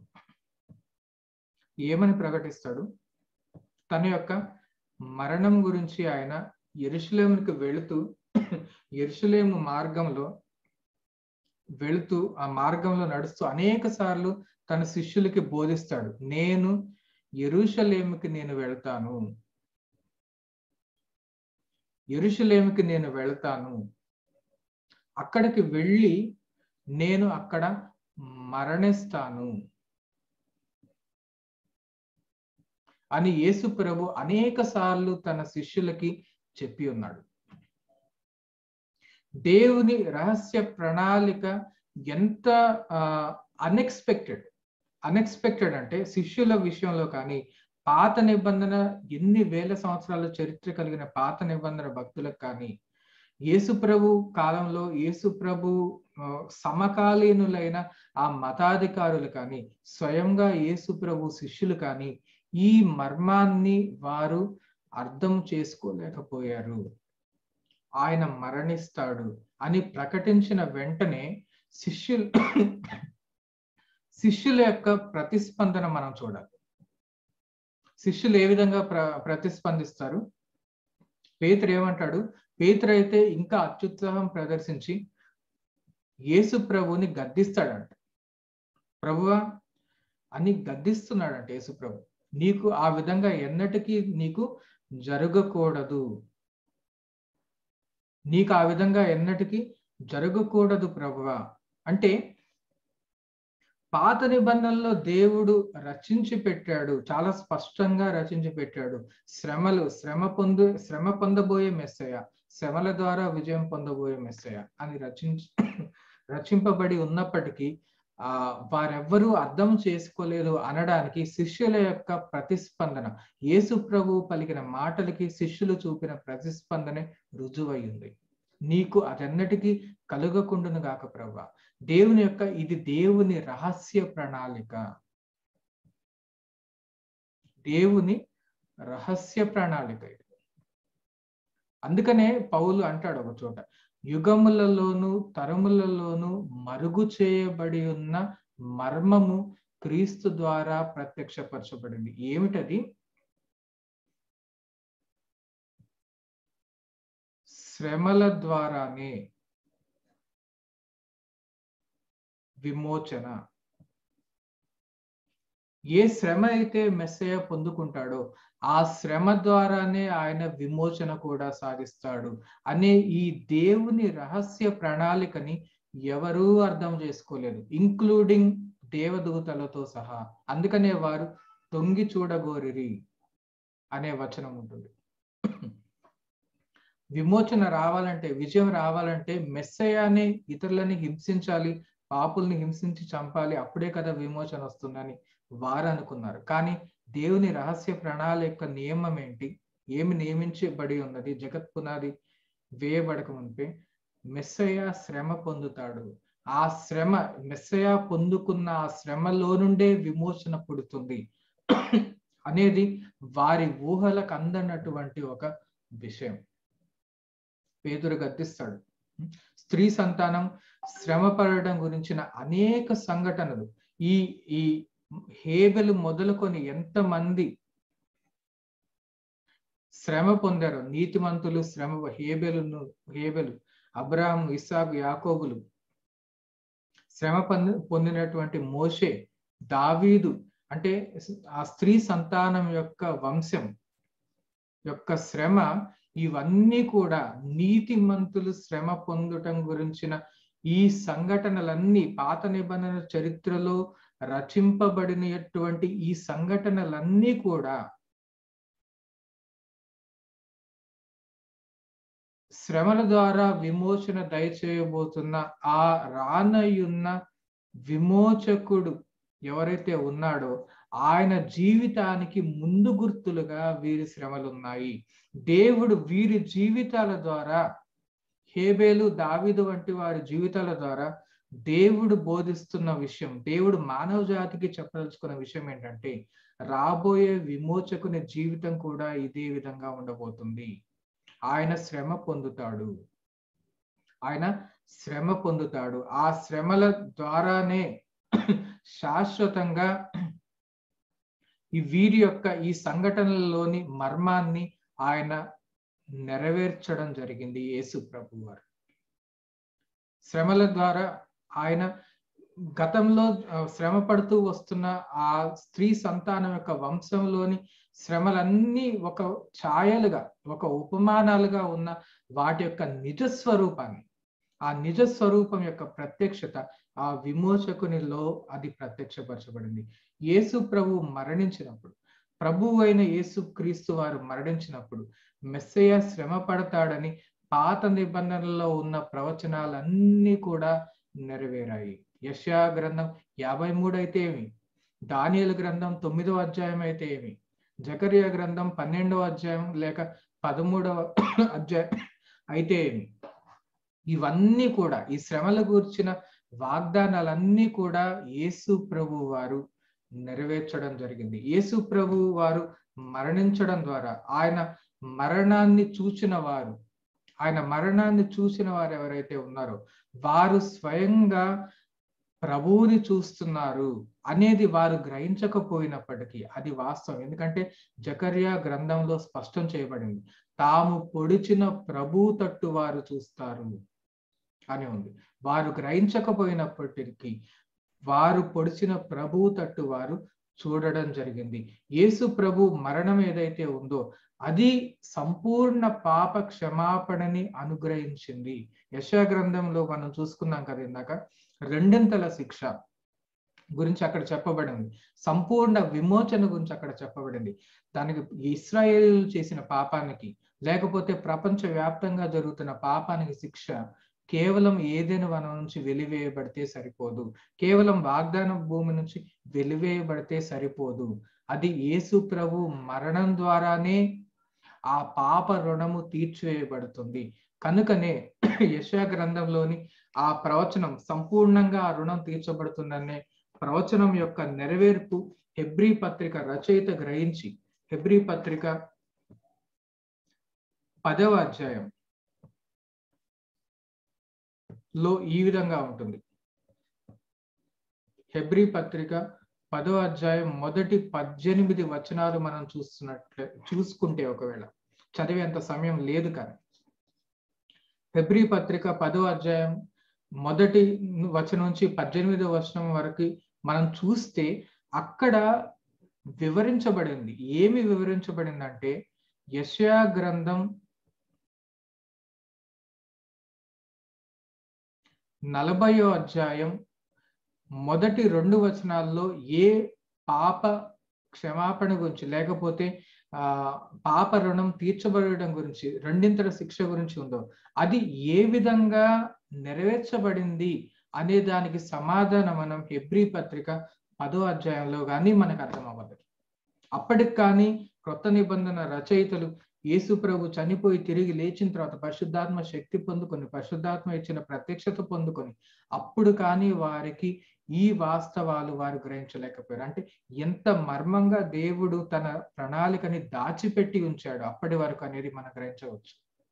ఏమని ప్రకటిస్తాడు? తన యొక్క మరణం గురించి ఆయన యెరూషలేముకి వెళుతూ, యెరూషలేము మార్గంలో వెళుతూ, ఆ మార్గంలో నడుస్తూ అనేక సార్లు తన శిష్యులకి బోధిస్తాడు. నేను యెరూషలేముకి వెళ్తాను, యెరూషలేముకి వెళ్తాను, అక్కడికి వెళ్ళి నేను అక్కడ మరణిస్తాను అని యేసు ప్రభు అనేక సార్లు తన శిష్యులకి చెప్పి ఉన్నాడు. దేవుని రహస్య ప్రణాళిక ఎంత అన్ఎక్స్పెక్టెడ్ అంటే శిష్యుల విషయంలో కానీ, పాత నిబంధన ఎన్ని వేల సంవత్సరాల చరిత్ర కలిగిన పాత నిబంధన భక్తులకు కానీ, యేసు ప్రభు కాలంలో యేసు ప్రభు సమకాలీనులైన ఆ మతాధికారులు కానీ, స్వయంగా యేసు ప్రభు శిష్యులు కానీ ఈ మర్మాన్ని వారు అర్థం చేసుకోలేకపోయారు. ఆయన మరణిస్తాడు అని ప్రకటించిన వెంటనే శిష్యుల యొక్క ప్రతిస్పందన మనం చూడాలి. శిష్యులు ఏ విధంగా ప్రతిస్పందిస్తారు? పేతురు ఏమంటాడు? పేతురు అయితే ఇంకా అత్యుత్సాహం ప్రదర్శించి యేసు ప్రభుని గద్దిస్తాడంట. ప్రభువా అని గద్దిస్తున్నాడంట యేసు ప్రభు. నీకు ఆ విధంగా ఎన్నటికీ నీకు జరగకూడదు, నీకు ఆ విధంగా ఎన్నటికీ జరగకూడదు ప్రభువా. అంటే పాత నిబంధనలో దేవుడు రచించి పెట్టాడు, చాలా స్పష్టంగా రచించి పెట్టాడు. శ్రమ పొందబోయే మెస్సయ్య, శ్రమల ద్వారా విజయం పొందబోయే మెస్సయ్య అని రచింపబడి ఉన్నప్పటికీ వారెవ్వరూ అర్థం చేసుకోలేదు అనడానికి శిష్యుల యొక్క ప్రతిస్పందన, యేసు ప్రభు పలికిన మాటలకి శిష్యులు చూపిన ప్రతిస్పందనే రుజువయ్యింది. నీకు అదెన్నటికీ కలుగకుండును గాక ప్రభువా. ఇది దేవుని రహస్య ప్రణాళిక, దేవుని రహస్య ప్రణాళిక ఇది. అందుకనే పౌలు అంటాడు ఒక చోట, యుగములలోను తరములలోను మరుగు చేయబడి ఉన్న మర్మము క్రీస్తు ద్వారా ప్రత్యక్షపరచబడింది. ఏమిటది? శ్రమల ద్వారానే విమోచన. ఏ శ్రమ అయితే మెస్సయ్య పొందుకుంటాడో ఆ శ్రమ ద్వారానే ఆయన విమోచన కూడా సాధిస్తాడు అనే ఈ దేవుని రహస్య ప్రణాళికని ఎవరూ అర్థం చేసుకోలేదు, ఇంక్లూడింగ్ దేవదూతలతో సహా. అందుకనే వారు తొంగి చూడగోరిరి అనే వచనం ఉంటుంది. విమోచన రావాలంటే, విజయం రావాలంటే మెస్సయ్యనే ఇతరులని హింసించాలి, పాపుల్ని హింసించి చంపాలి, అప్పుడే కదా విమోచన వస్తుందని వారు అనుకున్నారు. కానీ దేవుని రహస్య ప్రణాళిక నియమం ఏంటి? ఏమి నియమించబడి ఉన్నది? జగత్ పునాది వేయబడక మునిపే మెస్సయ్య శ్రమ పొందుతాడు. ఆ శ్రమ, మెస్సయ్య పొందుకున్న ఆ శ్రమలో నుండే విమోచన పుడుతుంది. అనేది వారి ఊహలకు అందనటువంటి ఒక విషయం. పేతురు గద్దిస్తాడు. స్త్రీ సంతానం శ్రమ పడడం గురించిన అనేక సంఘటనలు ఈ ఈ హేబెలు మొదలుకొని ఎంతమంది శ్రమ పొందారు. నీతిమంతులు శ్రమ, హేబెలు, అబ్రాహాము, ఇస్సాకు, యాకోబులు, శ్రమ పొందినటువంటి మోషే, దావీదు, అంటే ఆ స్త్రీ సంతానం యొక్క వంశం యొక్క శ్రమ, ఇవన్నీ కూడా నీతిమంతులు శ్రమ పొందటం గురించిన ఈ సంఘటనలన్నీ పాత నిబంధన చరిత్రలో రచింపబడినటువంటి ఈ సంఘటనలన్నీ కూడా శ్రమల ద్వారా విమోచన దయచేయబోతున్న ఆ రానయున్న విమోచకుడు ఎవరైతే ఉన్నాడో ఆయన జీవితానికి ముందు గుర్తులుగా వీరి శ్రమలు ఉన్నాయి. దేవుడు వీరి జీవితాల ద్వారా, హేబేలు, దావీదు వంటి వారి జీవితాల ద్వారా దేవుడు బోధిస్తున్న విషయం, దేవుడు మానవ జాతికి చెప్పదలుచుకున్న విషయం ఏంటంటే రాబోయే విమోచకుని జీవితం కూడా ఇదే విధంగా ఉండబోతుంది. ఆయన శ్రమ పొందుతాడు, ఆయన శ్రమ పొందుతాడు. ఆ శ్రమల ద్వారానే శాశ్వతంగా ఈ వీరి యొక్క ఈ సంఘటనలలోని మర్మాన్ని ఆయన నెరవేర్చడం జరిగింది. యేసు ప్రభు వారు శ్రమల ద్వారా ఆయన గతంలో శ్రమ పడుతూ వస్తున్న ఆ స్త్రీ సంతానం యొక్క వంశంలోని శ్రమలన్నీ ఒక ఛాయలుగా, ఒక ఉపమానాలుగా ఉన్న వాటి యొక్క నిజస్వరూపాన్ని, ఆ నిజస్వరూపం యొక్క ప్రత్యక్షత ఆ విమోచకునిలో అది ప్రత్యక్షపరచబడింది. యేసు ప్రభు మరణించినప్పుడు, ప్రభువు అయిన యేసు క్రీస్తు వారు మరణించినప్పుడు మెస్సయ్య శ్రమ పడతాడని పాత నిబంధనలో ఉన్న ప్రవచనాలన్నీ కూడా నెరవేరాయి. యెషయా గ్రంథం 53 అయితే ఏమి, దానియేలు గ్రంథం 9వ అధ్యాయం అయితే ఏమి, జకరియా గ్రంథం 12వ అధ్యాయం లేక 13వ అధ్యాయం అయితే ఏమి, ఇవన్నీ కూడా ఈ శ్రమల గూర్చిన వాగ్దానాలన్నీ కూడా యేసు ప్రభు వారు నెరవేర్చడం జరిగింది. యేసు ప్రభు వారు మరణించడం ద్వారా ఆయన మరణాన్ని చూసిన వారు ఎవరైతే ఉన్నారో వారు స్వయంగా ప్రభువుని చూస్తున్నారు అనేది వారు గ్రహించకపోయినప్పటికీ అది వాస్తవం. ఎందుకంటే జకర్యా గ్రంథంలో స్పష్టం చేయబడింది, తాము పొడిచిన ప్రభు తట్టు వారు చూస్తారు అని ఉంది. వారు గ్రహించకపోయినప్పటికీ వారు పొడిచిన ప్రభు తట్టు వారు చూడడం జరిగింది. యేసు ప్రభు మరణం ఏదైతే ఉందో అది సంపూర్ణ పాప క్షమాపణని అనుగ్రహించింది. యెషయా గ్రంథంలో మనం చూసుకున్నాం కదా ఇందాక, రెండింతల శిక్ష గురించి అక్కడ చెప్పబడింది, సంపూర్ణ విమోచన గురించి అక్కడ చెప్పబడింది. దానికి ఇశ్రాయేలీయులు చేసిన పాపానికి లేకపోతే ప్రపంచ వ్యాప్తంగా జరుగుతున్న పాపానికి శిక్ష కేవలం ఏదైనా వనం నుంచి వెలివేయబడితే సరిపోదు, కేవలం వాగ్దాన భూమి నుంచి వెలివేయబడితే సరిపోదు. అది యేసు ప్రభు మరణం ద్వారానే ఆ పాప రుణము తీర్చివేయబడుతుంది. కనుకనే యెషయా గ్రంథంలోని ఆ ప్రవచనం సంపూర్ణంగా ఆ రుణం తీర్చబడుతుందనే ప్రవచనం యొక్క నెరవేర్పు హెబ్రీ పత్రిక రచయిత గ్రహించి హెబ్రీ పత్రిక 10వ అధ్యాయం లో ఈ విధంగా ఉంటుంది. హెబ్రీ పత్రిక 10వ అధ్యాయం మొదటి 18 వచనాలు మనం చూసుకుంటే, ఒకవేళ చదివేంత సమయం లేదు కానీ హెబ్రీ పత్రిక 10వ అధ్యాయం మొదటి వచనం నుంచి 18వ వచనం వరకు మనం చూస్తే అక్కడ వివరించబడింది. ఏమి వివరించబడిందంటే యెషయా గ్రంథం 40వ అధ్యాయం మొదటి 2 వచనాల్లో ఏ పాప క్షమాపణ గురించి లేకపోతే పాప రుణం తీర్చబడడం గురించి, రెండింతల శిక్ష గురించి ఉందో అది ఏ విధంగా నెరవేర్చబడింది అనే దానికి సమాధానం మనం హెబ్రీ పత్రిక 10వ అధ్యాయంలో కానీ మనకు అర్థం అవ్వదు. అప్పటికి కానీ క్రొత్త నిబంధన రచయితలు యేసు ప్రభు చనిపోయి తిరిగి లేచిన తర్వాత పరిశుద్ధాత్మ శక్తి పొందుకొని, పరిశుద్ధాత్మ ఇచ్చిన ప్రత్యక్షత పొందుకొని, అప్పుడు కానీ వారికి ఈ వాస్తవాలు వారు గ్రహించలేకపోయారు. అంటే ఎంత మర్మంగా దేవుడు తన ప్రణాళికని దాచిపెట్టి ఉంచాడు అప్పటి వరకు అనేది మనం గ్రహించవచ్చు.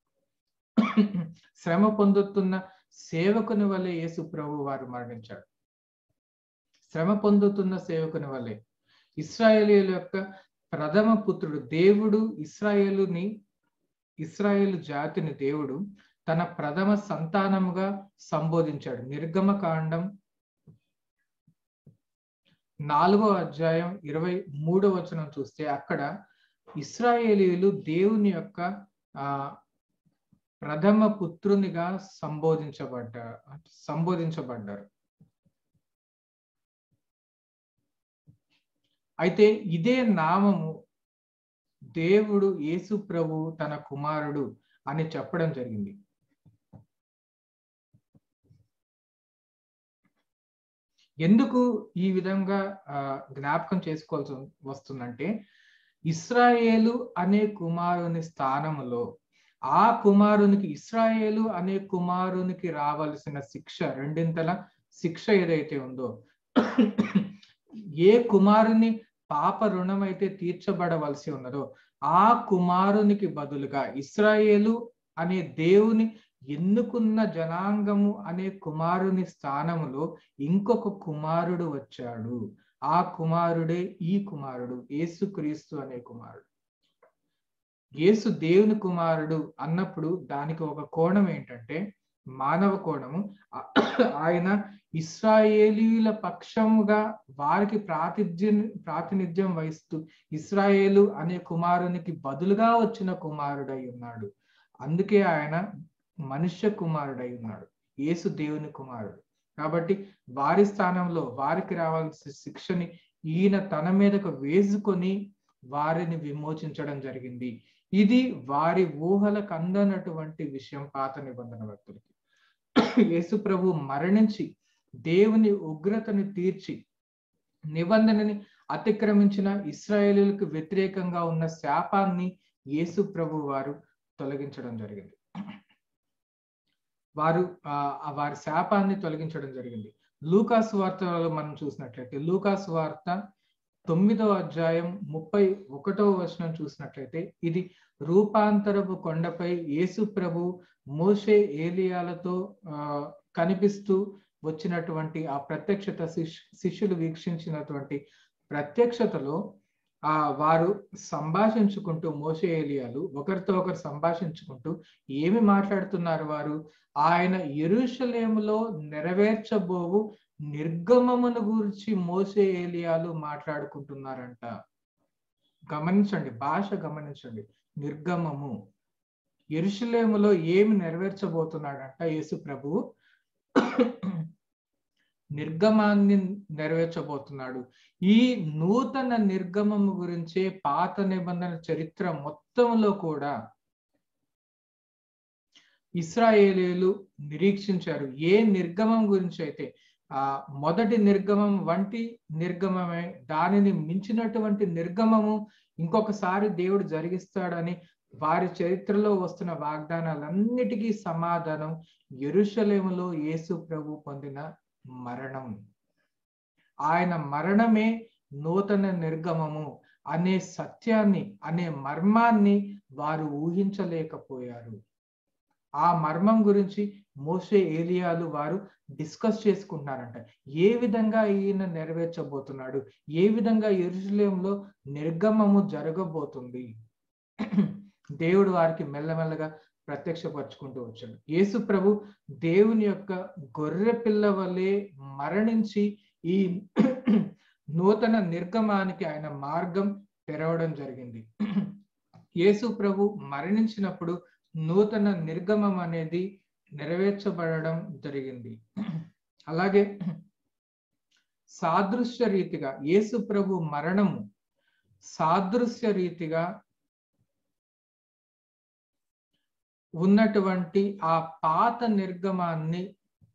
శ్రమ పొందుతున్న సేవకుని వల్లే యేసు ప్రభు వారు మరణించాడు. శ్రమ పొందుతున్న సేవకుని వల్లే. ఇశ్రాయేలీయుల యొక్క ప్రథమ పుత్రుడు దేవుడు ఇశ్రాయేలు జాతిని దేవుడు తన ప్రథమ సంతానముగా సంబోధించాడు. నిర్గమకాండం 4వ అధ్యాయం 23వ వచనం చూస్తే అక్కడ ఇశ్రాయేలీయులు దేవుని యొక్క ప్రథమ పుత్రునిగా సంబోధించబడ్డారు. అయితే ఇదే నామము దేవుడు యేసు ప్రభు తన కుమారుడు అని చెప్పడం జరిగింది. ఎందుకు ఈ విధంగా జ్ఞాపకం చేసుకోవాల్సి వస్తుందంటే, ఇశ్రాయేలు అనే కుమారుని స్థానంలో ఆ కుమారునికి ఇశ్రాయేలు అనే కుమారునికి రావాల్సిన శిక్ష, రెండింతల శిక్ష ఏదైతే ఉందో, ఏ కుమారుని పాప రుణం అయితే తీర్చబడవలసి ఉన్నదో ఆ కుమారునికి బదులుగా ఇశ్రాయేలు అనే దేవుని ఎన్నుకున్న జనాంగము అనే కుమారుని స్థానములో ఇంకొక కుమారుడు వచ్చాడు. ఆ కుమారుడే ఈ కుమారుడు, యేసుక్రీస్తు అనే కుమారుడు. యేసు దేవుని కుమారుడు అన్నప్పుడు దానికి ఒక కోణం ఏంటంటే మానవ కోణము. ఆయన ఇశ్రాయేలీయుల పక్షముగా వారికి ప్రాతినిధ్యం వహిస్తూ ఇశ్రాయేలు అనే కుమారునికి బదులుగా వచ్చిన కుమారుడై ఉన్నాడు. అందుకే ఆయన మనుష్య కుమారుడై ఉన్నాడు, యేసు దేవుని కుమారుడు. కాబట్టి వారి స్థానంలో వారికి రావాల్సిన శిక్షని ఈయన తన మీదకు వేసుకొని వారిని విమోచించడం జరిగింది. ఇది వారి ఊహలకు అందనటువంటి విషయం పాత నిబంధన వ్యక్తులకి. యేసు ప్రభు మరణించి దేవుని ఉగ్రతను తీర్చి నిబంధనని అతిక్రమించిన ఇశ్రాయేలీయులకు వ్యతిరేకంగా ఉన్న శాపాన్ని యేసు ప్రభు వారు తొలగించడం జరిగింది. వారి శాపాన్ని తొలగించడం జరిగింది. లూకాసు వార్తలో మనం చూసినట్లయితే లూకాసు వార్త 9వ అధ్యాయం 31వ వచనం చూసినట్లయితే ఇది రూపాంతరపు కొండపై యేసు ప్రభు మోషే ఏలియాలతో కనిపిస్తూ వచ్చినటువంటి ఆ ప్రత్యక్షత, శిష్యులు వీక్షించినటువంటి ప్రత్యక్షతలో వారు సంభాషించుకుంటూ, మోషే ఏలియాలు ఒకరితో ఒకరు సంభాషించుకుంటూ ఏమి మాట్లాడుతున్నారు వారు? ఆయన యెరూషలేములో నెరవేర్చబోవు నిర్గమమును గురించి మోషే ఏలియాలు మాట్లాడుకుంటున్నారంట. గమనించండి, భాష గమనించండి. నిర్గమము, యెరూషలేములో ఏమి నెరవేర్చబోతున్నాడంట యేసు ప్రభువు? నిర్గమాన్ని నెరవేర్చబోతున్నాడు. ఈ నూతన నిర్గమము గురించే పాత నిబంధన చరిత్ర మొత్తంలో కూడా ఇశ్రాయేలీయులు నిరీక్షించారు. ఏ నిర్గమం గురించి అయితే మొదటి నిర్గమం వంటి నిర్గమమే, దానిని మించినటువంటి నిర్గమము ఇంకొకసారి దేవుడు జరిగిస్తాడని వారి చరిత్రలో వస్తున్న వాగ్దానాలన్నిటికీ సమాధానం యెరూషలేములో యేసు ప్రభు పొందిన మరణం. ఆయన మరణమే నూతన నిర్గమము అనే సత్యాన్ని, అనే మర్మాన్ని వారు ఊహించలేకపోయారు. ఆ మర్మం గురించి మోషే ఏలియాలు వారు డిస్కస్ చేసుకుంటున్నారంట. ఏ విధంగా ఈయన నెరవేర్చబోతున్నాడు, ఏ విధంగా యెరూషలేములో నిర్గమము జరగబోతుంది. దేవుడు వారికి మెల్లమెల్లగా ప్రత్యక్షపరుచుకుంటూ వచ్చాడు. యేసు ప్రభు దేవుని యొక్క గొర్రె పిల్ల వలె మరణించి ఈ నూతన నిర్గమానికి ఆయన మార్గం తెరవడం జరిగింది. యేసు ప్రభు మరణించినప్పుడు నూతన నిర్గమం అనేది నెరవేర్చబడడం జరిగింది. అలాగే సాదృశ్య రీతిగా యేసు ప్రభు మరణము సాదృశ్య రీతిగా ఉన్నటువంటి ఆ పాత నిర్గమాన్ని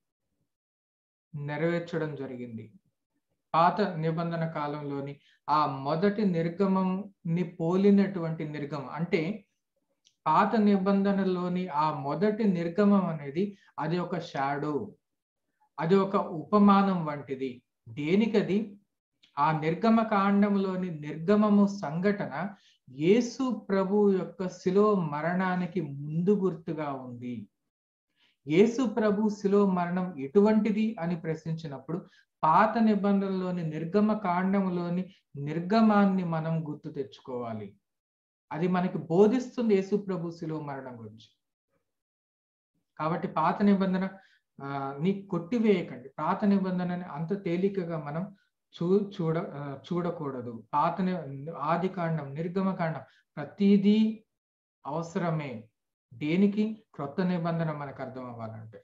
నెరవేర్చడం జరిగింది. పాత నిబంధన కాలంలోని ఆ మొదటి నిర్గమంని పోలినటువంటి నిర్గమం, అంటే పాత నిబంధనలోని ఆ మొదటి నిర్గమం అనేది అది ఒక షాడో, అది ఒక ఉపమానం వంటిది. దేనికది? ఆ నిర్గమ కాండంలోని నిర్గమము సంఘటన యేసు ప్రభు యొక్క శిలువ మరణానికి ముందు గుర్తుగా ఉంది. యేసు ప్రభు శిలువ మరణం ఎటువంటిది అని ప్రశ్నించినప్పుడు పాత నిబంధనలోని నిర్గమ కాండంలోని నిర్గమాన్ని మనం గుర్తు తెచ్చుకోవాలి. అది మనకి బోధిస్తుంది యేసు ప్రభు శిలువ మరణం గురించి. కాబట్టి పాత నిబంధన ని కొట్టివేయకండి. పాత నిబంధనని అంత తేలికగా మనం చూడకూడదు. ఆది కాండం, నిర్గమ కాండం ప్రతిదీ అవసరమే. దేనికి? క్రొత్త నిబంధన మనకు అర్థం అవ్వాలంటే.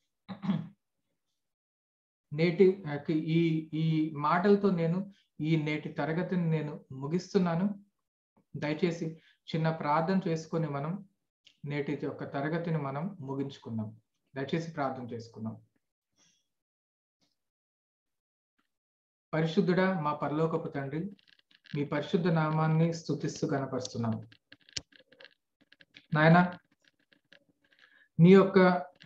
నేటి ఈ మాటలతో నేను నేటి తరగతిని నేను ముగిస్తున్నాను. దయచేసి చిన్న ప్రార్థన చేసుకొని మనం నేటి యొక్క తరగతిని మనం ముగించుకుందాం. దయచేసి ప్రార్థన చేసుకుందాం. పరిశుద్ధుడా, మా పరలోకపు తండ్రి, మీ పరిశుద్ధ నామాన్ని స్తుతిస్తూ కనపరుస్తున్నాం. నాయన, నీ యొక్క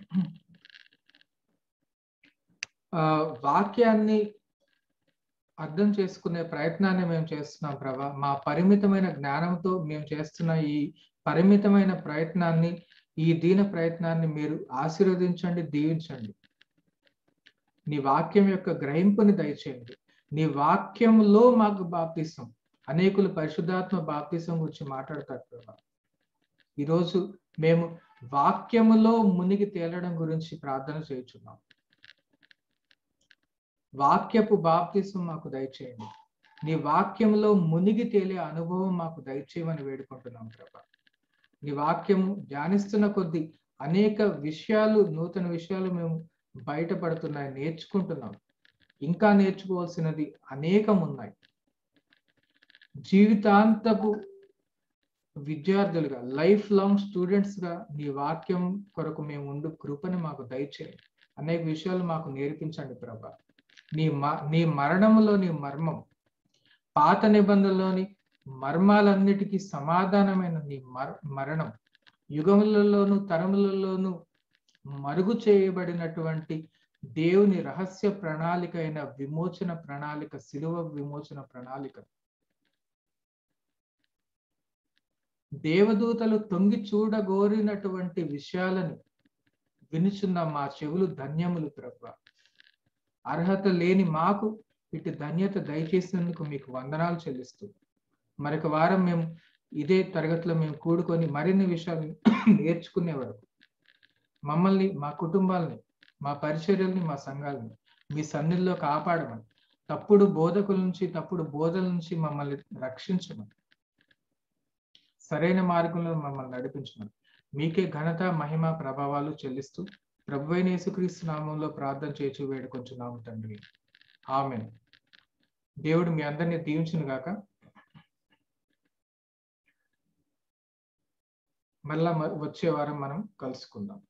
వాక్యాన్ని అర్థం చేసుకునే ప్రయత్నాన్ని మేము చేస్తున్నాం ప్రభా. మా పరిమితమైన జ్ఞానంతో మేము చేస్తున్న ఈ పరిమితమైన ప్రయత్నాన్ని, ఈ దీన ప్రయత్నాన్ని మీరు ఆశీర్వదించండి, దీవించండి. నీ వాక్యం యొక్క గ్రహింపుని దయచేయండి. నీ వాక్యంలో మాకు బాప్తిసం, అనేకులు పరిశుద్ధాత్మ బాప్తిసం గురించి మాట్లాడతారు ప్రభా. ఈరోజు మేము వాక్యములో మునిగి తేలడం గురించి ప్రార్థన చేయుచున్నాం. వాక్యపు బాప్తిసం మాకు దయచేయండి. నీ వాక్యంలో మునిగి తేలే అనుభవం మాకు దయచేయమని వేడుకుంటున్నాం ప్రభా. నీ వాక్యము ధ్యానిస్తున్న కొద్దీ అనేక విషయాలు, నూతన విషయాలు మేము బయటపడుతున్నాయి, నేర్చుకుంటున్నాం. ఇంకా నేర్చుకోవాల్సినది అనేకం ఉన్నాయి. జీవితాంతపు విద్యార్థులుగా, లైఫ్ లాంగ్ స్టూడెంట్స్ గా నీ వాక్యం కొరకు మేము ఉండు కృపని మాకు దయచేయండి. అనేక విషయాలు మాకు నేర్పించండి ప్రభా. నీ మరణములోని మర్మం, పాత నిబంధనలోని మర్మాలన్నిటికీ సమాధానమైన నీ మరణం, యుగములలోను తరములలోను మరుగు చేయబడినటువంటి దేవుని రహస్య ప్రణాళిక అయిన విమోచన ప్రణాళిక, శిలువ విమోచన ప్రణాళిక, దేవదూతలు తొంగి చూడగోరినటువంటి విషయాలను వినుచున్న మా చెవులు ధన్యములు ప్రభా. అర్హత లేని మాకు ఇటు ధన్యత దయచేసినందుకు మీకు వందనాలు చెల్లిస్తూ, మరొక వారం మేము ఇదే తరగతిలో మేము కూడుకొని మరిన్ని విషయాలు నేర్చుకునే వరకు మమ్మల్ని, మా కుటుంబాలని, మా పరిచర్యల్ని, మా సంఘాలని మీ సన్నిధిలో కాపాడమని, తప్పుడు బోధకుల నుంచి, తప్పుడు బోధల నుంచి మమ్మల్ని రక్షించమని, సరైన మార్గంలో మమ్మల్ని నడిపించమని మీకే ఘనత, మహిమ, ప్రభావాలు చెల్లిస్తూ ప్రభువైన యేసుక్రీస్తు నామంలో ప్రార్థన చేయించు వేడుకొంచున్నాము తండ్రి. ఆమేన్. దేవుడు మీ అందరినీ దీవించును గాక. మళ్ళా వచ్చే వారం మనం కలుసుకుందాం.